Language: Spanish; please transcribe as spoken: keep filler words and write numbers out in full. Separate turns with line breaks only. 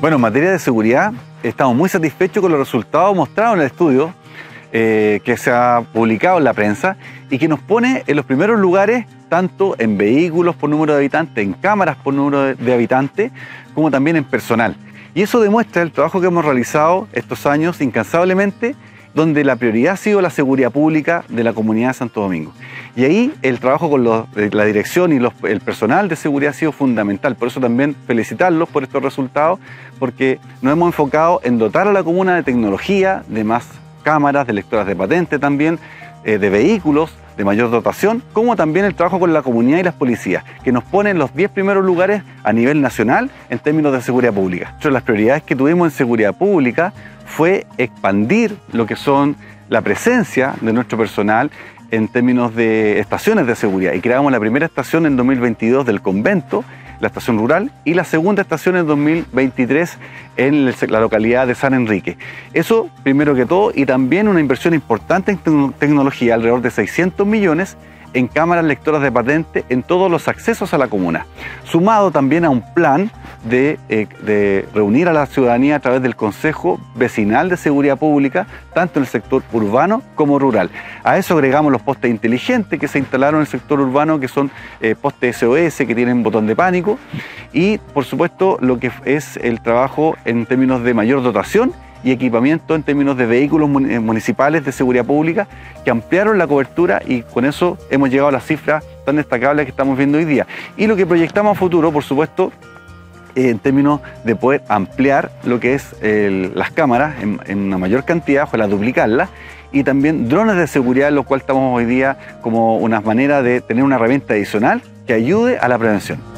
Bueno, en materia de seguridad, estamos muy satisfechos con los resultados mostrados en el estudio eh, que se ha publicado en la prensa y que nos pone en los primeros lugares, tanto en vehículos por número de habitantes, en cámaras por número de, de habitantes, como también en personal. Y eso demuestra el trabajo que hemos realizado estos años incansablemente, donde la prioridad ha sido la seguridad pública de la comunidad de Santo Domingo. Y ahí el trabajo con los, la dirección y los, el personal de seguridad ha sido fundamental. Por eso también felicitarlos por estos resultados, porque nos hemos enfocado en dotar a la comuna de tecnología, de más cámaras, de lectoras de patente también, eh, de vehículos, de mayor dotación, como también el trabajo con la comunidad y las policías, que nos ponen los diez primeros lugares a nivel nacional en términos de seguridad pública. Otra de las prioridades que tuvimos en seguridad pública fue expandir lo que son la presencia de nuestro personal en términos de estaciones de seguridad. Y creamos la primera estación en dos mil veintidós del convento, la estación rural, y la segunda estación en dos mil veintitrés en la localidad de San Enrique. Eso primero que todo, y también una inversión importante en te tecnología, alrededor de seiscientos millones, en cámaras lectoras de patente en todos los accesos a la comuna, sumado también a un plan de, eh, de reunir a la ciudadanía a través del Consejo Vecinal de Seguridad Pública, tanto en el sector urbano como rural. A eso agregamos los postes inteligentes que se instalaron en el sector urbano, que son eh, postes S O S que tienen botón de pánico, y por supuesto lo que es el trabajo en términos de mayor dotación y equipamiento en términos de vehículos municipales de seguridad pública que ampliaron la cobertura, y con eso hemos llegado a las cifras tan destacables que estamos viendo hoy día. Y lo que proyectamos a futuro, por supuesto, en términos de poder ampliar lo que es el, las cámaras en, en una mayor cantidad, ojalá duplicarlas, y también drones de seguridad, en lo cual estamos hoy día como una manera de tener una herramienta adicional que ayude a la prevención.